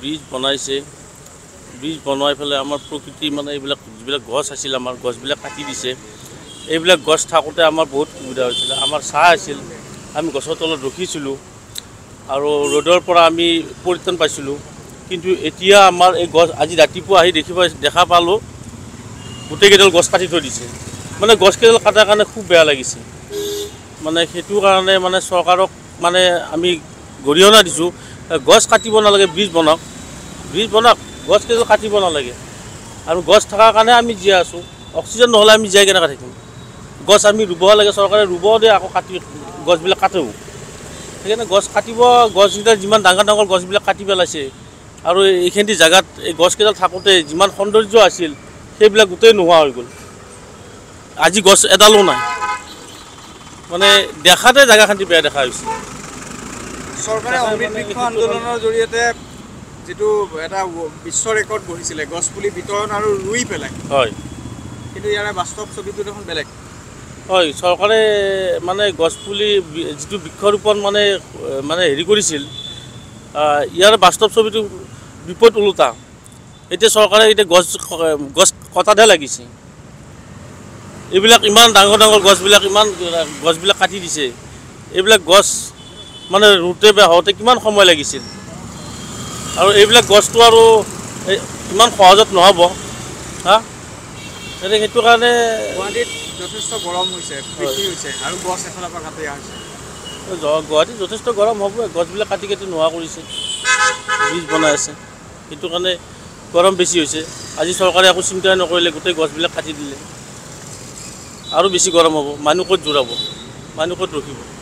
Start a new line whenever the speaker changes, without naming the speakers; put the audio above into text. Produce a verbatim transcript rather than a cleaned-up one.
bridge বনাইছে bridge বনাই পেলাই আমাৰ প্ৰকৃতি মানে এইবিলাক যিবিলাক গছ আছিল আমাৰ গছবিলাক কাটি দিছে এইবিলাক গছ থাকোঁতে আমাৰ বহুত সুবিধা হৈছিল আমাৰ ছাঁ আছিল আমি গছৰ তলত ৰখিছিলোঁ আৰু ৰ'দৰ পৰা আমি পৰিত্ৰাণ পাইছিলোঁ কিন্তু এতিয়া আমাৰ এই গছ আজি ৰাতিপুৱা আহি দেখিব দেখা পালোঁ গোটেইকেইডাল গছ কাটি থৈ দিছে মানে গছকেইডাল কাটাৰ কাৰণে খুব বেয়া লাগিছে মানে সেইটো কাৰণে মানে চৰকাৰক মানে আমি গৰিহণা দিছোঁ গছ কাটিব নালাগে ব্ৰিজ বনাওক ব্ৰিজ বনাওক গছকেইডাল কাটিব নালাগে আৰু গছ থকাৰ কাৰণে আমি জীয়াই আছোঁ অক্সিজেন নহ'লে আমি জীয়াই কেনেকৈ থাকিম গছ আমি ৰুব লাগে চৰকাৰে ৰুব দিয়ে আকৌ কাটি গছবিলাক কাটো সেইকাৰণে গছ কাটিব গছকেইডাল যিমান ডাঙৰ ডাঙৰ গছবিলাক কাটি পেলাইছে আৰু এইখিনি জেগাত এই গছকেইডাল থাকোঁতে যিমান সৌন্দৰ্য আছিল সেইবিলাক গোটেই নোহোৱা হৈ গ'ল আজি গছ এডালো নাই মানে দেখাতে জেগাখিনি বেয়া দেখা হৈছে
চৰকাৰে অমৃত বৃক্ষ আন্দোলনৰ জৰিয়তে যেটো এটা বিশ্ব ৰেকৰ্ড গঢ়িছিলে গছ পুলি বিতৰণ আৰু ৰুই পেলাই
হয়
কিন্তু ইয়াৰ বাস্তৱ ছবিটো দেখোন বেলেগ
হয় চৰকাৰে মানে গছ পুলি যেটো বৃক্ষৰোপণ মানে মানে হেৰি কৰিছিল ইয়াৰ বাস্তৱ ছবিটো বিপদ ওলোটা এতিয়া চৰকাৰে এতিয়া গছ গছ কটাতে লাগিছে এইবিলাক ইমান ডাঙৰ ডাঙৰ গছবিলাক ইমান গছবিলাক কাটি দিছে এইবিলাক গছ মানে ৰুতে বা হওঁতে কিমান সময় লাগিছিল আৰু এইবিলাক গছটো আৰু ইমান সহজত নহ'ব হা এনে সেইটো কাৰণে
গুৱাহাটীত যথেষ্ট গৰম হৈছে বৃষ্টি হৈছে আৰু গছ এফালৰ পৰা কাটি আছে
গুৱাহাটীত যথেষ্ট গৰম হ'ব গছবিলাক কাটি কাটি নোহোৱা কৰিছে ব্ৰিজ বনাই আছে সেইটো কাৰণে গৰম বেছি হৈছে আজি চৰকাৰে একো চিন্তা নকৰিলে গোটেই গছবিলাক কাটি দিলে আৰু বেছি গৰম হ'ব মানুহ ক'ত জোৰাব মানুহ ক'ত ৰখিব